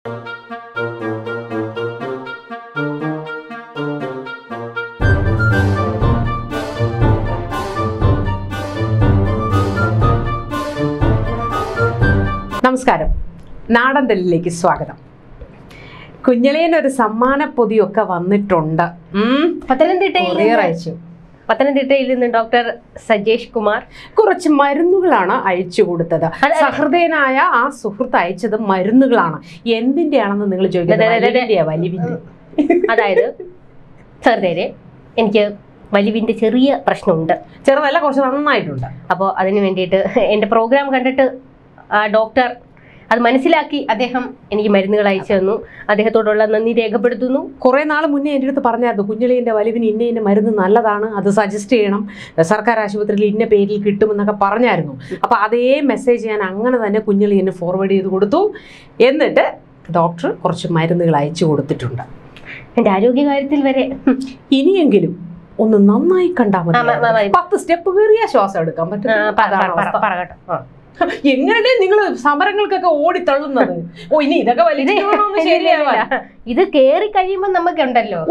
നമസ്കാരം, നാടൻ തെല്ലിലേക്ക് സ്വാഗതം. കുഞ്ഞളിയനൊരു സമ്മാന പൊതിയൊക്കെ വന്നിട്ടുണ്ട്. പത്തനംതിട്ടയിൽ നിന്ന് ഡോക്ടർ സജേഷ് കുമാർ കുറച്ച് മരുന്നുകളാണ് അയച്ചു കൊടുത്തത്. സഹൃദയനായ ആ സുഹൃത്ത് അയച്ചത് മരുന്നുകളാണ്. എന്തിന്റെയാണെന്ന് നിങ്ങൾ ചോദിക്കുന്നത്? അതായത് സഹൃദയരെ, എനിക്ക് വലിവിന്റെ ചെറിയ പ്രശ്നമുണ്ട്. ചെറുതല്ല, കുറച്ച് നന്നായിട്ടുണ്ട്. അപ്പോൾ അതിന് വേണ്ടിയിട്ട് എൻ്റെ പ്രോഗ്രാം കണ്ടിട്ട് ഡോക്ടർ അത് മനസ്സിലാക്കി അദ്ദേഹം എനിക്ക് മരുന്നുകൾ അയച്ചു തന്നു. അദ്ദേഹത്തോടുള്ള നന്ദി രേഖപ്പെടുത്തുന്നു. കുറേ നാൾ മുന്നേ എൻ്റെ അടുത്ത് പറഞ്ഞായിരുന്നു, കുഞ്ഞളിയൻ്റെ വലിവിന് ഇന്ന മരുന്ന് നല്ലതാണ്, അത് സജസ്റ്റ് ചെയ്യണം, സർക്കാർ ആശുപത്രിയിൽ ഇന്ന പേരിൽ കിട്ടുമെന്നൊക്കെ പറഞ്ഞായിരുന്നു. അപ്പോൾ അതേ മെസ്സേജ് ഞാൻ അങ്ങനെ തന്നെ കുഞ്ഞളിയന് ഫോർവേഡ് ചെയ്ത് കൊടുത്തു. എന്നിട്ട് ഡോക്ടർ കുറച്ച് മരുന്നുകൾ അയച്ചു കൊടുത്തിട്ടുണ്ട്. എൻ്റെ ആരോഗ്യകാര്യത്തിൽ വരെ ഇനിയെങ്കിലും ഒന്ന് നന്നായി കണ്ടാൽ മതി. 10 സ്റ്റെപ്പ് കയറിയ ശ്വാസം എടുക്കാൻ പറ്റും. എങ്ങനെ നിങ്ങൾ സമരങ്ങൾക്കൊക്കെ ഓടിത്തള്ളുന്നത്? ഇനി ഇതൊക്കെ ഇത് കേറി കഴിയുമ്പോ നമുക്കുണ്ടല്ലോ,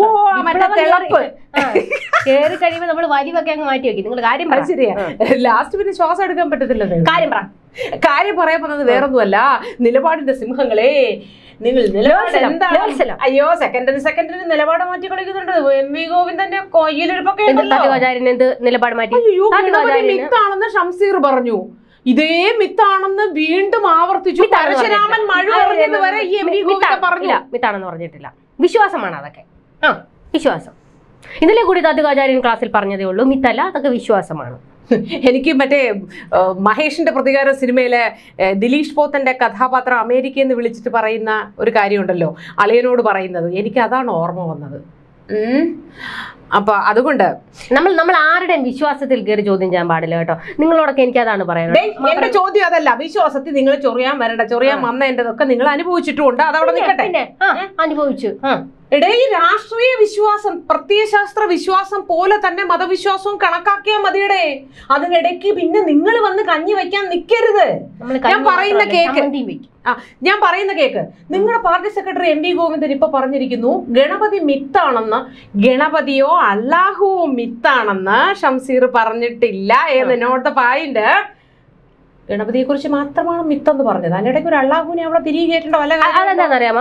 കേറി കഴിയുമ്പോ നമ്മൾ വലിവൊക്കെ അങ്ങ് മാറ്റി വെക്കും. നിങ്ങൾ കാര്യം ശരിയാ, ലാസ്റ്റ് പിന്നെ ശ്വാസം എടുക്കാൻ പറ്റത്തില്ലല്ലോ. കാര്യം പറയാൻ പറഞ്ഞത് വേറൊന്നുമല്ല, നിലപാടിന്റെ സിംഹങ്ങളെ, നിങ്ങൾ അയ്യോ സെക്കൻഡിന് നിലപാട് മാറ്റി കളിക്കുന്നുണ്ട്. എം വി ഗോവിന്ദന്റെ കൊയ്യിലിരിപ്പൊക്കെ നിലപാട് മാറ്റി മിത്താണെന്ന് ഷംസീർ പറഞ്ഞു. ഇതേ മിത്താണെന്ന് വീണ്ടും ആവർത്തിച്ചു. പരശുരാമൻ മഴ പറഞ്ഞത് വരെ ഈ എം വി ഗോവിന്ദൻ പറഞ്ഞു. മിത്താണെന്ന് പറഞ്ഞിട്ടില്ല, വിശ്വാസമാണ് അതൊക്കെ. വിശ്വാസം. ഇന്നലെ കൂടി താത്വികാചാര്യൻ ക്ലാസ്സിൽ പറഞ്ഞതേ ഉള്ളൂ, മിത്തല്ല, അതൊക്കെ വിശ്വാസമാണ്. എനിക്ക് മറ്റേ മഹേഷിന്റെ പ്രതികാര സിനിമയിലെ ദിലീഷ് പോത്തന്റെ കഥാപാത്രം അമേരിക്കയിൽ നിന്ന് വിളിച്ചിട്ട് പറയുന്ന ഒരു കാര്യമുണ്ടല്ലോ, അളിയനോട് പറയുന്നത്, എനിക്ക് അതാണ് ഓർമ്മ വന്നത്. അപ്പൊ അതുകൊണ്ട് നമ്മൾ ആരുടെയും വിശ്വാസത്തിൽ കയറി ചോദ്യം ചെയ്യാൻ പാടില്ല കേട്ടോ. നിങ്ങളോടൊക്കെ എനിക്ക് അതാണ് പറയുന്നത്. എന്റെ ചോദ്യം അതല്ല, വിശ്വാസത്തിൽ നിങ്ങൾ ചൊറിയാൻ വരണ്ട. ചൊറിയാൻ വന്നതിൻ്റെതൊക്കെ നിങ്ങൾ അനുഭവിച്ചിട്ടുമുണ്ട്, അതവിടെ നിൽക്കട്ടെ. അനുഭവിച്ചു. ഈ രാഷ്ട്രീയ വിശ്വാസം, പ്രത്യയശാസ്ത്ര വിശ്വാസം പോലെ തന്നെ മതവിശ്വാസവും കണക്കാക്കിയാൽ മതിയടേ. അതിനിടയ്ക്ക് പിന്നെ നിങ്ങൾ വന്ന് കഞ്ഞി വെക്കാൻ നിൽക്കരുത്. ഞാൻ പറയുന്ന കേക്ക് നിങ്ങളുടെ party secretary M V Govindan ഇപ്പൊ പറഞ്ഞിരിക്കുന്നു, ഗണപതി മിത്താണെന്ന്. ഗണപതിയോ അല്ലാഹുവോ മിത്താണെന്ന് ഷംസീർ പറഞ്ഞിട്ടില്ല. Note point. ഗണപതിയെ കുറിച്ച് മാത്രമാണ് മിത്തെന്ന് പറഞ്ഞത്. അതിനിടയ്ക്ക് ഒരു അള്ളാഹുവിനെ അവിടെ തിരികെ കയറ്റേണ്ട വല്ല അറിയാമോ?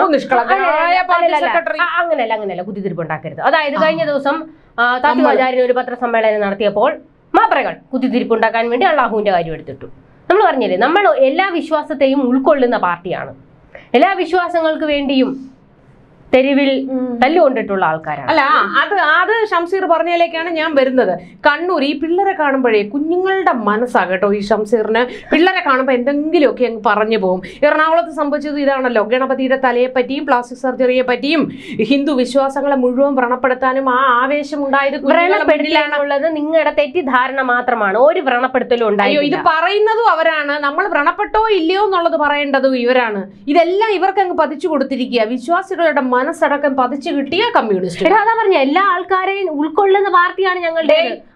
അങ്ങനെയല്ല കുത്തിത്തിരിപ്പ് ഉണ്ടാക്കരുത്. അതായത് കഴിഞ്ഞ ദിവസം താത്വികാചാര്യൻ ഒരു പത്രസമ്മേളനം നടത്തിയപ്പോൾ മാപ്രകൾ കുത്തിത്തിരിപ്പ് ഉണ്ടാക്കാൻ വേണ്ടി അള്ളാഹുവിന്റെ കാര്യം എടുത്തിട്ടു. നമ്മൾ പറഞ്ഞില്ലേ, നമ്മൾ എല്ലാ വിശ്വാസത്തെയും ഉൾക്കൊള്ളുന്ന പാർട്ടിയാണ്. എല്ലാ വിശ്വാസങ്ങൾക്ക് വേണ്ടിയും തെരുവിൽ തല്ലുകൊണ്ടിട്ടുള്ള ആൾക്കാരാണ്. അല്ല, അത് ഷംസീർ പറഞ്ഞതിലേക്കാണ് ഞാൻ വരുന്നത്. കണ്ണൂർ ഈ പിള്ളേരെ കാണുമ്പോഴേ കുഞ്ഞുങ്ങളുടെ മനസ്സാകട്ടോ ഈ ഷംസീറിന്. പിള്ളേരെ കാണുമ്പോൾ എന്തെങ്കിലുമൊക്കെ അങ്ങ് പറഞ്ഞു പോകും. എറണാകുളത്ത് സംഭവിച്ചത് ഇതാണല്ലോ, ഗണപതിയുടെ തലയെ പറ്റിയും പ്ലാസ്റ്റിക് സർജറിയെ പറ്റിയും ഹിന്ദു വിശ്വാസങ്ങളെ മുഴുവൻ വ്രണപ്പെടുത്താനും ആ ആവേശം ഉണ്ടായത് വ്രണപ്പെടുത്തിയാണുള്ളത്. നിങ്ങളുടെ തെറ്റിദ്ധാരണ മാത്രമാണ്, ഒരു വ്രണപ്പെടുത്തലും ഉണ്ടായോ. ഇത് പറയുന്നതും അവരാണ്, നമ്മൾ വ്രണപ്പെട്ടോ ഇല്ലയോ എന്നുള്ളത് പറയേണ്ടതും ഇവരാണ്. ഇതെല്ലാം ഇവർക്ക് അങ്ങ് പതിച്ചു കൊടുത്തിരിക്കുക. വിശ്വാസികളുടെ മനസ്സടക്കം പതിച്ചു കിട്ടിയ കമ്മ്യൂണിസ്റ്റ്. അതാ പറഞ്ഞ എല്ലാ ആൾക്കാരെയും ഉൾക്കൊള്ളുന്ന പാർട്ടിയാണ് ഞങ്ങളുടെ.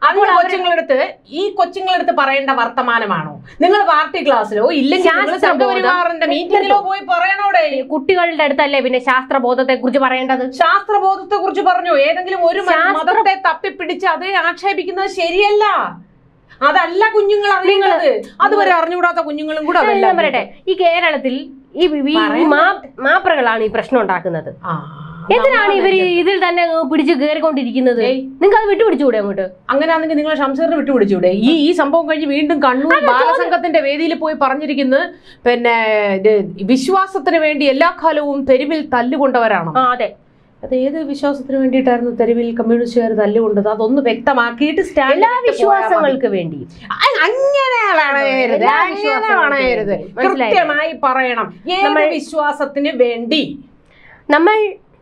കൊച്ചുങ്ങളെടുത്ത് പറയേണ്ട വർത്തമാനമാണോ? നിങ്ങൾ പാർട്ടി ക്ലാസ്സിലോ ഇല്ലെങ്കിൽ മീറ്റിംഗിലോ പോയി പറയണോടെ? കുട്ടികളുടെ അടുത്തല്ലേ പിന്നെ ശാസ്ത്രബോധത്തെ കുറിച്ച് പറയേണ്ടത്? ശാസ്ത്രബോധത്തെ കുറിച്ച് പറഞ്ഞു. ഏതെങ്കിലും ഒരു മതത്തെ തപ്പിപ്പിടിച്ച് അതേ ആക്ഷേപിക്കുന്നത് ശരിയല്ല. അതല്ല കുഞ്ഞുങ്ങൾ അറിയുന്നത്. അതുവരെ അറിഞ്ഞുകൂടാത്ത കുഞ്ഞുങ്ങളും കൂടെ പറയട്ടെ. ഈ കേരളത്തിൽ ഈ മാപ്രകളാണ് ഈ പ്രശ്നം ഉണ്ടാക്കുന്നത്. എന്തിനാണ് ഇവര് ഇതിൽ തന്നെ പിടിച്ച് കയറിക്കൊണ്ടിരിക്കുന്നത്? നിങ്ങൾക്ക് അത് വിട്ടുപിടിച്ചുകൂടെ അങ്ങോട്ട്? അങ്ങനെയാണെങ്കിൽ നിങ്ങൾ ഷംസീറിന് വിട്ടുപിടിച്ചുകൂടെ? ഈ സംഭവം കഴിഞ്ഞ് വീണ്ടും കണ്ണൂർ ബാലസംഘത്തിന്റെ വേദിയിൽ പോയി പറഞ്ഞിരിക്കുന്നത്, പിന്നെ വിശ്വാസത്തിന് വേണ്ടി എല്ലാ കാലവും തെരുവിൽ തല്ലുകൊണ്ടവരാണ്. അതെ, അത് ഏത് വിശ്വാസത്തിന് വേണ്ടിയിട്ടായിരുന്നു തെരുവിൽ കമ്മ്യൂണിസ്റ്റുകാർ തല്ലുകൊണ്ടത്? അതൊന്ന് വ്യക്തമാക്കിയിട്ട് എല്ലാ വിശ്വാസങ്ങൾക്ക് വേണ്ടി അങ്ങനെ വേണമായിരുന്നു, കൃത്യമായി പറയണം. ഏത് വിശ്വാസത്തിന് വേണ്ടി? നമ്മൾ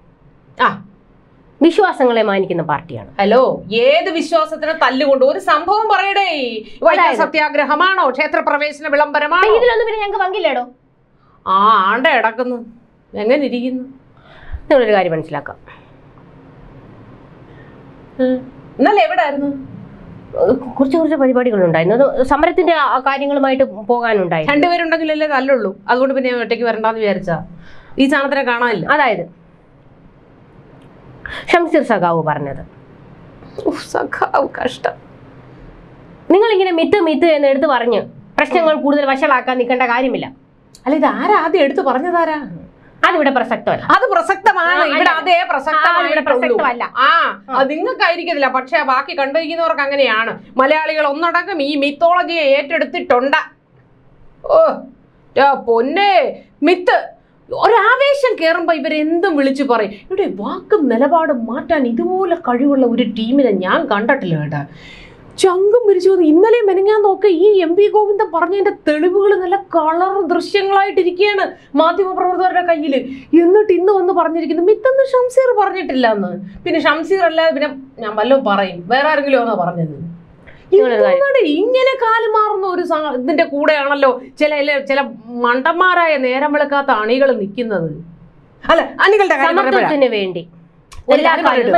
വിശ്വാസങ്ങളെ മാനിക്കുന്ന പാർട്ടിയാണ്. ഹലോ, ഏത് വിശ്വാസത്തിന് തല്ലുകൊണ്ട്? ഒരു സംഭവം പറയടേ. സത്യാഗ്രഹമാണോ? ക്ഷേത്രപ്രവേശന വിളംബരമാണോ? ഇതിലൊന്നും പിന്നെ ഞങ്ങൾക്ക് പങ്കില്ലേടോ? ആണ്ട കിടക്കുന്നു. എങ്ങനെ ഇരിക്കുന്നു? നിങ്ങളൊരു കാര്യം മനസ്സിലാക്കാം. ഇന്നലെ എവിടായിരുന്നു? കുറച്ച് പരിപാടികളുണ്ടായിരുന്നു. സമരത്തിന്റെ കാര്യങ്ങളുമായിട്ട് പോകാനുണ്ടായി. രണ്ടുപേരുണ്ടെങ്കിലല്ലേ തല്ലുള്ളൂ. അതുകൊണ്ട് പിന്നെ ഒറ്റയ്ക്ക് വരണ്ടെന്ന് വിചാരിച്ചാ? ഈ സാധനത്തിനെ കാണാനില്ല. അതായത് ഷംസീർ സഖാവ് പറഞ്ഞത്, സഖാവ് കഷ്ടം. നിങ്ങൾ ഇങ്ങനെ മിത്ത് എന്ന് എടുത്ത് പറഞ്ഞ് പ്രശ്നങ്ങൾ കൂടുതൽ വഷളാക്കാൻ നിൽക്കേണ്ട കാര്യമില്ല. അല്ല, ഇത് ആദ്യം എടുത്തു പറഞ്ഞതാരാ? അതിവിടെ പ്രസക്തമല്ല. അത് പ്രസക്തമാണ്. ഇവിടെ അതേ പ്രസക്തമല്ല. അത് നിങ്ങൾക്കായിരിക്കത്തില്ല, പക്ഷെ ബാക്കി കണ്ടിരിക്കുന്നവർക്ക് അങ്ങനെയാണ്. മലയാളികൾ ഒന്നടങ്കം ഈ മിത്തോളജിയെ ഏറ്റെടുത്തിട്ടുണ്ട്. ഓ പൊന്നെ, മിത്ത് ഒരാവേശം കയറുമ്പോ ഇവരെന്തും വിളിച്ചു പറയും. ഇവിടെ വാക്കും നിലപാടും മാറ്റാൻ ഇതുപോലെ കഴിവുള്ള ഒരു ടീമിനെ ഞാൻ കണ്ടിട്ടില്ല കേട്ടാ. ചങ്കും പിരിച്ചു. ഇന്നലെ മെനങ്ങാൻ നോക്ക ഈ MP ഗോവിന്ദൻ പറഞ്ഞതിന്റെ തെളിവുകൾ നല്ല കളർ ദൃശ്യങ്ങളായിട്ടിരിക്കുകയാണ് മാധ്യമപ്രവർത്തകരുടെ കയ്യിൽ. എന്നിട്ട് ഇന്ന് വന്ന് പറഞ്ഞിരിക്കുന്നു മിത്തെന്ന് ഷംസീർ പറഞ്ഞിട്ടില്ല എന്ന്. പിന്നെ ഷംസീർ അല്ലാതെ പിന്നെ ഞാൻ വല്ലതും പറയും, വേറെ ആരെങ്കിലും ആണോ പറഞ്ഞത്? ഇങ്ങനെ കാലുമാറുന്ന ഒരു ഇതിന്റെ കൂടെയാണല്ലോ ചില മണ്ടന്മാരായ നേരം വിളക്കാത്ത അണികൾ നിൽക്കുന്നത്. അല്ല, അണികളുടെ സമത്വത്തിന് വേണ്ടി അണികളുടെ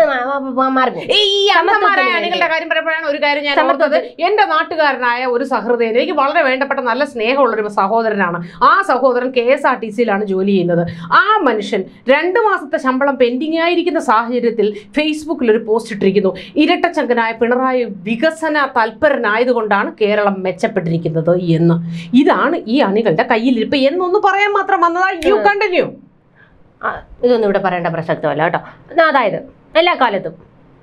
കാര്യം പറയുമ്പോഴാണ് ഒരു കാര്യം ഞാൻ ഓർത്തത്. എന്റെ നാട്ടുകാരനായ ഒരു സഹൃദയൻ, എനിക്ക് വളരെ വേണ്ടപ്പെട്ട നല്ല സ്നേഹമുള്ള ഒരു സഹോദരനാണ്. ആ സഹോദരൻ KSRTCയിലാണ് ജോലി ചെയ്യുന്നത്. ആ മനുഷ്യൻ 2 മാസത്തെ ശമ്പളം പെൻഡിങ് ആയിരിക്കുന്ന സാഹചര്യത്തിൽ ഫേസ്ബുക്കിൽ ഒരു പോസ്റ്റ് ഇട്ടിരിക്കുന്നു. ഇരട്ടച്ചങ്കനായ പിണറായി വികസന തൽപരനായതുകൊണ്ടാണ് കേരളം മെച്ചപ്പെട്ടിരിക്കുന്നത് എന്ന്. ഇതാണ് ഈ അണികളുടെ കയ്യിലിരിപ്പ് എന്നൊന്ന് പറയാൻ മാത്രം വന്നതാ. You continue. ഇതൊന്നും ഇവിടെ പറയേണ്ട പ്രസക്തമല്ല കേട്ടോ. അതായത് എല്ലാ കാലത്തും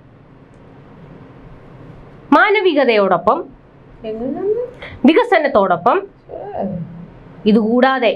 മാനവികതയോടൊപ്പം വികസനത്തോടൊപ്പം ഇതുകൂടാതെ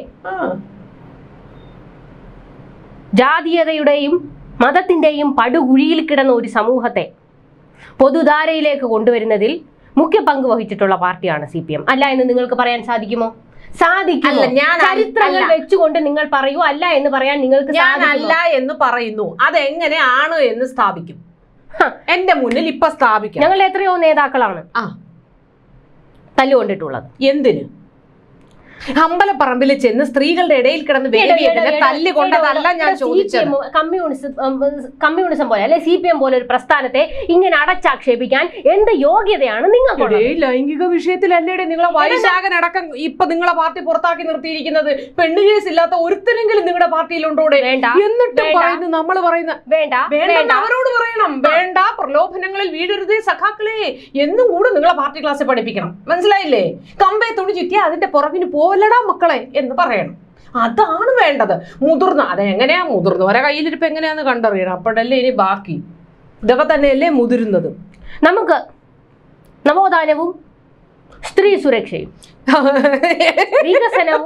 ജാതീയതയുടെയും മതത്തിന്റെയും പടുകുഴിയിൽ കിടന്ന ഒരു സമൂഹത്തെ പൊതുധാരയിലേക്ക് കൊണ്ടുവരുന്നതിൽ മുഖ്യ പങ്ക് വഹിച്ചിട്ടുള്ള പാർട്ടിയാണ് CPM. അല്ല എന്ന് നിങ്ങൾക്ക് പറയാൻ സാധിക്കുമോ? സാധിക്കില്ല. ചരിത്രങ്ങൾ വെച്ചുകൊണ്ട് നിങ്ങൾ പറയൂ അല്ല എന്ന് പറയാൻ നിങ്ങൾക്ക് അല്ല എന്ന് പറയുന്നു. അതെങ്ങനെയാണ് എന്ന് സ്ഥാപിക്കും. എന്റെ മുന്നിൽ ഇപ്പൊ സ്ഥാപിക്കും. ഞങ്ങൾ എത്രയോ നേതാക്കളാണ് തല്ലുകൊണ്ടിട്ടുള്ളത്. എന്തിന്? അമ്പലപ്പറമ്പിൽ ചെന്ന് സ്ത്രീകളുടെ ഇടയിൽ കിടന്ന് തല്ലുകൊണ്ടതല്ല ഞാൻ ചോദിച്ചത്. കമ്മ്യൂണിസം പോലെ അല്ലെ CPM പോലെ ഒരു പ്രസ്ഥാനത്തെ ഇങ്ങനെ അടച്ചാക്ഷേപിക്കാൻ എന്ത് യോഗ്യതയാണ് നിങ്ങൾക്ക്? ലൈംഗിക വിഷയത്തിലല്ലേ നിങ്ങളെ വൈശാഖനടക്കം ഇപ്പൊ നിങ്ങളെ പാർട്ടി പുറത്താക്കി നിർത്തിയിരിക്കുന്നത്? പെണ്ണു കേസ് ഇല്ലാത്ത ഒരുത്തരെങ്കിലും നിങ്ങളുടെ പാർട്ടിയിലുണ്ടോടെ? എന്നിട്ടും പറയുന്നു, നമ്മൾ പറയുന്ന വേണ്ട, അവരോട് പറയണം വേണ്ട, പ്രലോഭനങ്ങളിൽ വീഴരുതേ സഖാക്കളെ എന്നും കൂടെ നിങ്ങളെ പാർട്ടി ക്ലാസ്സിൽ പഠിപ്പിക്കണം. മനസ്സിലായില്ലേ? കമ്പേ തുണി ചുറ്റിയാ അതിന്റെ പുറകിന് പോലടാ മക്കളെ എന്ന് പറയണം. അതാണ് വേണ്ടത്. അതെങ്ങനെയാ മുതിർന്നവരെ കയ്യിലിരിപ്പ് എങ്ങനെയാന്ന് കണ്ടറിയണം. അപ്പോഴല്ലേ ഇനി ബാക്കി. ഇതൊക്കെ തന്നെയല്ലേ മുതിരുന്നത്. നമുക്ക് നവോത്ഥാനവും സ്ത്രീ സുരക്ഷയും വികസനവും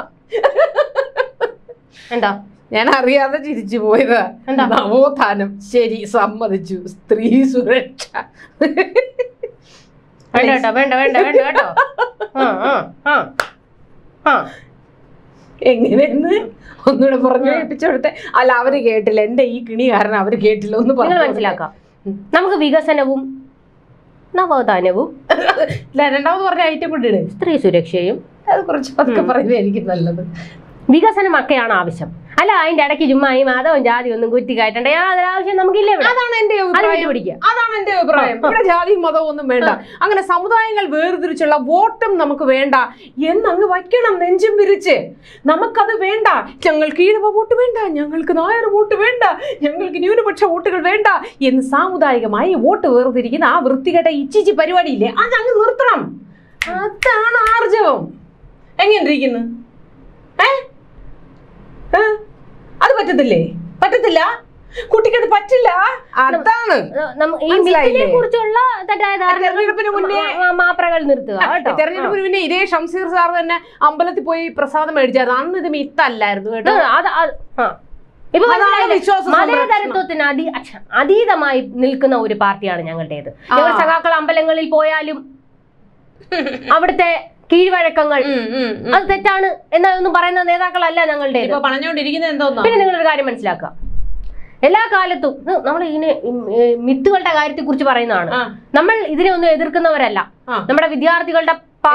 എന്താ ഞാൻ അറിയാതെ ചിരിച്ചു പോയത്. നവോത്ഥാനം ശരി, സമ്മതിച്ചു. സ്ത്രീ സുരക്ഷ വേണ്ട എങ്ങനെയെന്ന് ഒന്നുകൂടെ പറഞ്ഞു കേൾപ്പിച്ചെടുത്തെ. അല്ല, അവര് കേട്ടില്ല. എന്റെ ഈ കിണി കാരണം അവര് കേട്ടില്ല. ഒന്ന് പറഞ്ഞു മനസ്സിലാക്കാം. നമുക്ക് വികസനവും നവോത്ഥാനവും രണ്ടാമത് പറഞ്ഞ ഐറ്റം കൊണ്ടിട്. സ്ത്രീ സുരക്ഷയും അത് കുറച്ച് പതുക്കെ പറയുന്നത് എനിക്ക് നല്ലത്. വികസനമൊക്കെയാണ് ആവശ്യം. അല്ല അതിന്റെ ഇടയ്ക്ക് ചുമ്മാ ഈ മതവും ജാതി ഒന്നും കുറ്റി കയറ്റണ്ട. ആവശ്യം നമുക്കില്ല. അതാണ് എന്റെ അഭിപ്രായം. ഇവിടെ ജാതിയും മതവും ഒന്നും വേണ്ട. അങ്ങനെ സമുദായങ്ങൾ വേർതിരിച്ചുള്ള വോട്ടും നമുക്ക് വേണ്ട എന്നങ്ങ് വയ്ക്കണം നെഞ്ചും വിരിച്ച്. നമുക്കത് വേണ്ട. ഞങ്ങൾക്ക് ഈഴവ വോട്ട് വേണ്ട, ഞങ്ങൾക്ക് നായർ വോട്ട് വേണ്ട, ഞങ്ങൾക്ക് ന്യൂനപക്ഷ വോട്ടുകൾ വേണ്ട എന്ന് സാമുദായികമായി വോട്ട് വേർതിരിക്കുന്ന ആ വൃത്തികെട്ട ഇച്ചിച്ചി പരിപാടിയില്ലേ, അതങ്ങ് നിർത്തണം. അതാണ് ആർജവം. എങ്ങനെ ഇരിക്കുന്നു? അത് പറ്റത്തില്ലേ? പറ്റത്തില്ല. കുട്ടിക്ക് അത് പറ്റില്ല. അതാണ് കുറിച്ചുള്ള തെരഞ്ഞെടുപ്പിന് മുന്നേ മാപ്രകൾ നിർത്തുക. തെരഞ്ഞെടുപ്പിന് മുന്നേ ഇതേ ഷംസീർ സാർ തന്നെ അമ്പലത്തിൽ പോയി പ്രസാദം മേടിച്ചായിരുന്നു. അന്ന് ഇത് മിത്തല്ലായിരുന്നു കേട്ടോ. മതേതരത്വത്തിന് അതീതമായി നിൽക്കുന്ന ഒരു പാർട്ടിയാണ് ഞങ്ങളുടേത്. ഞങ്ങൾ സഖാക്കൾ അമ്പലങ്ങളിൽ പോയാലും അവിടുത്തെ കീഴ്വഴക്കങ്ങൾ അത് തെറ്റാണ് എന്നൊന്നും പറയുന്ന നേതാക്കളല്ല ഞങ്ങളുടെ. പിന്നെ നിങ്ങളൊരു കാര്യം മനസ്സിലാക്കുക. എല്ലാ കാലത്തും നമ്മൾ ഇതിന് മിത്തുകളുടെ കാര്യത്തെ കുറിച്ച് പറയുന്നതാണ്. നമ്മൾ ഇതിനെ ഒന്നും എതിർക്കുന്നവരല്ല. നമ്മുടെ വിദ്യാർത്ഥികളുടെ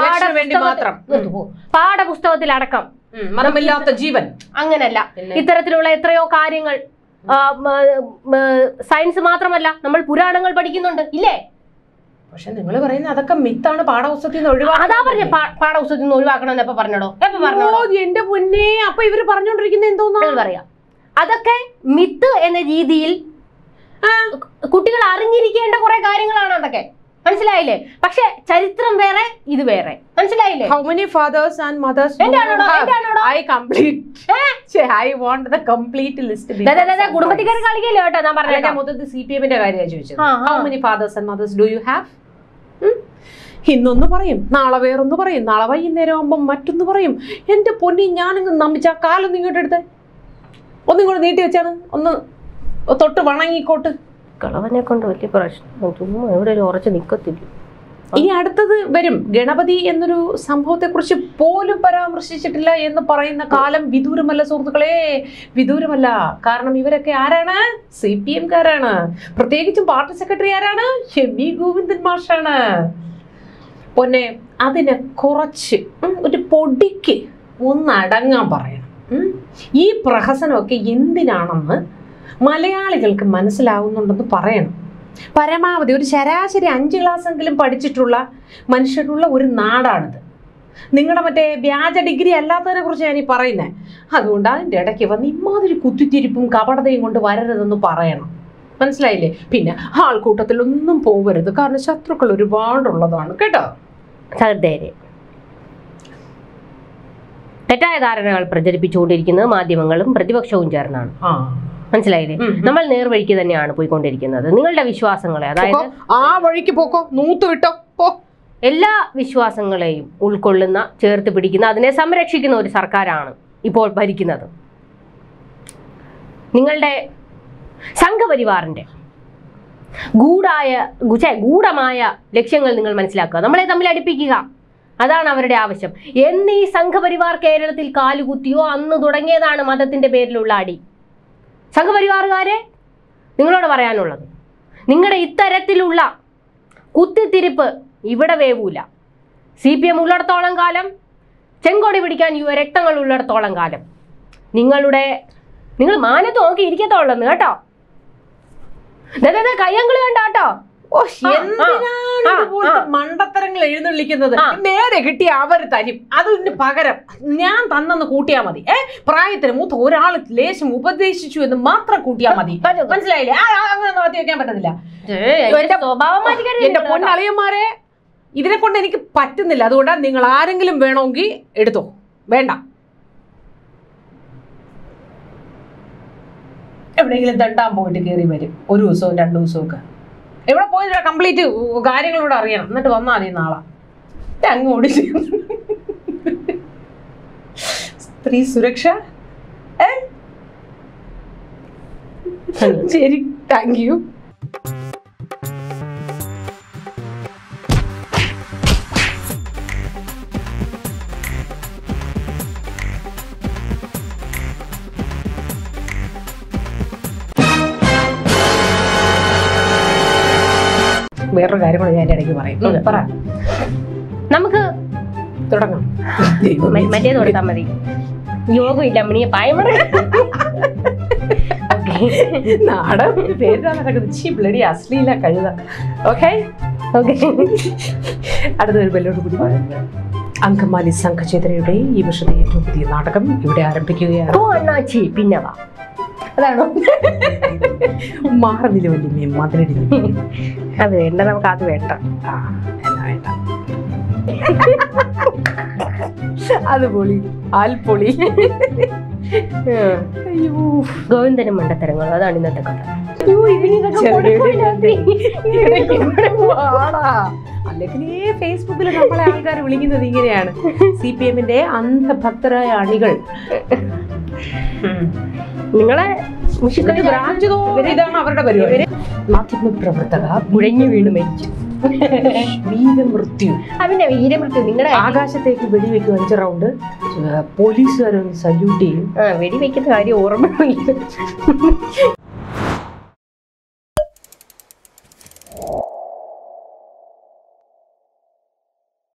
പാഠപുസ്തകത്തിലടക്കം ജീവൻ അങ്ങനല്ല. ഇത്തരത്തിലുള്ള എത്രയോ കാര്യങ്ങൾ സയൻസ് മാത്രമല്ല, നമ്മൾ പുരാണങ്ങൾ പഠിക്കുന്നുണ്ട് ഇല്ലേ? പക്ഷെ നിങ്ങൾ പറയുന്നത് അതൊക്കെ മിത്താണ്, പാഠപുസ്തകത്തിൽ നിന്ന് ഒഴിവാക്കണം. അതാ പറഞ്ഞ പാഠപുസ്തകത്തിൽ നിന്ന് ഒഴിവാക്കണം എപ്പോ പറഞ്ഞോടോ? എന്റെ പൊന്നെ, അപ്പൊ ഇവര് പറഞ്ഞോണ്ടിരിക്കുന്നത് എന്തോന്നാ പറയാ? അതൊക്കെ മിത്ത് എന്ന രീതിയിൽ കുട്ടികൾ അറിഞ്ഞിരിക്കേണ്ട കുറെ കാര്യങ്ങളാണ് അതൊക്കെ, മനസ്സിലായില്ലേ? പക്ഷെ ചരിത്രം വേറെ, ഇത് വേറെ, മനസ്സിലായില്ലേ? How many fathers and mothers I complete? I want the complete list. കുടുംബത്തിക്കാർ കളിക്കല്ലോ കേട്ടോ. ഞാൻ പറഞ്ഞ മൊത്തത്തിൽ CPM-ന്റെ കാര്യമാണ് ചോദിച്ചത്. How many fathers and mothers do you have? ഇന്നൊന്ന് പറയും, നാളെ വേറൊന്ന് പറയും, നാളെ വൈകുന്നേരം ആകുമ്പോൾ മറ്റൊന്ന് പറയും. എന്റെ പൊന്നി, ഞാനങ്ങ് നമ്പിച്ച ആ കാലൊന്നും ഇങ്ങോട്ട് എടുത്ത് ഒന്നിങ്ങോട്ട് നീട്ടി വെച്ചാണ്, ഒന്ന് തൊട്ട് വണങ്ങിക്കോട്ട്. കളവനെ കൊണ്ട് വലിയ പ്രശ്നം, ചുമ്മാ എവിടെ ഉറച്ചു നിൽക്കത്തില്ല. ഇനി അടുത്തത് വരും. ഗണപതി എന്നൊരു സംഭവത്തെ കുറിച്ച് പോലും പരാമർശിച്ചിട്ടില്ല എന്ന് പറയുന്ന കാലം വിദൂരമല്ല സുഹൃത്തുക്കളെ, വിദൂരമല്ല. കാരണം ഇവരൊക്കെ ആരാണ്? CPM-കാരാണ്. പ്രത്യേകിച്ചും പാർട്ടി സെക്രട്ടറി ആരാണ്? MV ഗോവിന്ദൻ മാഷാണ്. പൊന്നെ, അതിനെ കുറച്ച് ഒരു പൊടിക്ക് ഒന്നടങ്ങാൻ പറയണം. ഈ പ്രഹസനമൊക്കെ എന്തിനാണെന്ന് മലയാളികൾക്ക് മനസ്സിലാവുന്നുണ്ടെന്ന് പറയണം. പരമാവധി ഒരു ശരാശരി 5 ക്ലാസ്സെങ്കിലും പഠിച്ചിട്ടുള്ള മനുഷ്യരുള്ള ഒരു നാടാണിത്. നിങ്ങളുടെ മറ്റേ വ്യാജ ഡിഗ്രി അല്ലാത്തതിനെ കുറിച്ച് ഞാൻ ഈ പറയുന്നത്. അതുകൊണ്ട് അതിൻ്റെ ഇടയ്ക്ക് വന്ന് ഇമാതിരി കുത്തിത്തിരിപ്പും കപടതയും കൊണ്ട് വരരുതെന്ന് പറയണം, മനസ്സിലായില്ലേ? പിന്നെ ആൾക്കൂട്ടത്തിലൊന്നും പോവരുത്, കാരണം ശത്രുക്കൾ ഒരുപാടുള്ളതാണ് കേട്ടോ. തെറ്റായ ധാരണകൾ പ്രചരിപ്പിച്ചുകൊണ്ടിരിക്കുന്നത് മാധ്യമങ്ങളും പ്രതിപക്ഷവും ചേർന്നാണ്, മനസ്സിലായില്ലേ? നമ്മൾ നേർവഴിക്ക് തന്നെയാണ് പോയിക്കൊണ്ടിരിക്കുന്നത്. നിങ്ങളുടെ വിശ്വാസങ്ങളെ, അതായത് ആ വഴിക്ക് പോക്കോ, നൂത്ത് വിട്ടോ പോ, എല്ലാ വിശ്വാസങ്ങളെയും ഉൾക്കൊള്ളുന്ന, ചേർത്ത് പിടിക്കുന്ന, അതിനെ സംരക്ഷിക്കുന്ന ഒരു സർക്കാരാണ് ഇപ്പോൾ ഭരിക്കുന്നത്. നിങ്ങളുടെ സംഘപരിവാറിന്റെ ഗൂഢമായ ലക്ഷ്യങ്ങൾ നിങ്ങൾ മനസ്സിലാക്കുക, നമ്മളെ തമ്മിൽ അടുപ്പിക്കുക, അതാണ് അവരുടെ ആവശ്യം. എന്നീ സംഘപരിവാർ കേരളത്തിൽ കാലുകുത്തിയോ അന്ന് തുടങ്ങിയതാണ് മതത്തിന്റെ പേരിലുള്ള അടി. സംഘപരിവാറുകാരെ, നിങ്ങളോട് പറയാനുള്ളത്, നിങ്ങളുടെ ഇത്തരത്തിലുള്ള കുത്തിത്തിരിപ്പ് ഇവിടെ വേവൂല. CPM ഉള്ളിടത്തോളം കാലം, ചെങ്കൊടി പിടിക്കാൻ രക്തങ്ങൾ ഉള്ളിടത്തോളം കാലം നിങ്ങൾ മാനത്ത് നോക്കി ഇരിക്കത്തോളന്ന് കേട്ടോ. കയ്യങ്കളി കണ്ട കേട്ടോ. മണ്ടത്തരങ്ങൾ എഴുന്നള്ളിക്കുന്നത് നേരെ കിട്ടിയ അവർ തരും, അതിന് പകരം ഞാൻ തന്നെന്ന് കൂട്ടിയാ മതി. പ്രായത്തിന് മൂത്ത ഒരാൾ ലേശം ഉപദേശിച്ചു എന്ന് മാത്രം കൂട്ടിയാ മതി, മനസ്സിലായില്ലേ? അങ്ങനെ മാറ്റി വെക്കാൻ പറ്റത്തില്ല. എന്റെ പൊന്നളിയന്മാരെ, ഇതിനെ കൊണ്ട് എനിക്ക് പറ്റുന്നില്ല. അതുകൊണ്ടാണ് നിങ്ങൾ ആരെങ്കിലും വേണമെങ്കിൽ എടുത്തോ, വേണ്ട. എവിടെയെങ്കിലും തണ്ടാൻ പോയിട്ട് കയറി വരും, 1 ദിവസവും 2 ദിവസവും ഒക്കെ. എവിടെ പോയിട്ട് കംപ്ലീറ്റ് കാര്യങ്ങളോട് അറിയണം, എന്നിട്ട് വന്നാൽ മതി നാളെ. അങ്ങ് ഓടിച്ച് സ്ത്രീ സുരക്ഷ. ശരി, താങ്ക് യു. വേറൊരു കാര്യം കൂടെ ഞാൻ ഇടയ്ക്ക് പറയും. പറ, നമുക്ക് തുടങ്ങാം. മറ്റേത് കൊടുത്താൽ മതി. യോഗമില്ല മണിയെ പായമട നാടൻ പേരിലാണ് നടക്കുന്നത്. ബ്ലഡി അശ്ലീല കഴുത. ഓക്കെ, അടുത്തൊരു ബെല്ലോട് കൂടി. അങ്കമാലി സംഘചേതനയുടെ ഈ വർഷത്തെ ഏറ്റവും പുതിയ നാടകം ഇവിടെ ആരംഭിക്കുകയാണ്. പിന്നവാ, അതാണോ? മാറുന്നില്ല വല്യമ്മേ, മതിലടി. അത് വേണ്ട, നമുക്ക് അത് വേണ്ട. എന്നാ വേണ്ട, അത് പൊളി, ആൽപ്പൊളി. അയ്യോ, ഗോവിന്ദനും മണ്ടത്തരങ്ങളും, അതാണ് ഇന്നത്തെ കഥ. അല്ലെങ്കിൽ ഫേസ്ബുക്കിൽ നമ്മളെ ആൾക്കാർ വിളിക്കുന്നത് ഇങ്ങനെയാണ്, CPM-ന്റെ അന്ധഭക്തരായ അണികൾ. നിങ്ങളെ ബ്രാഞ്ച് ഇതാണ് അവരുടെ പരിപാടി. മാധ്യമപ്രവർത്തക മുഴഞ്ഞു വീണ് മരിച്ചു, വീരമൃത്യു. അതിന്റെ വീരമൃത്യു. നിങ്ങളുടെ ആകാശത്തേക്ക് വെടിവെക്കും 5 റൗണ്ട്, പോലീസുകാരൊന്ന് സല്യൂട്ട് ചെയ്യും. വെടിവെക്കുന്ന കാര്യം ഓർമ്മ